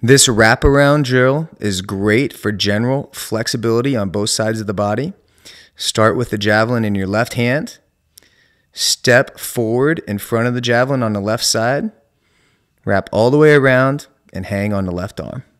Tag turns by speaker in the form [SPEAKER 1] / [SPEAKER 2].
[SPEAKER 1] This wraparound drill is great for general flexibility on both sides of the body. Start with the javelin in your left hand. Step forward in front of the javelin on the left side. Wrap all the way around and hang on the left arm.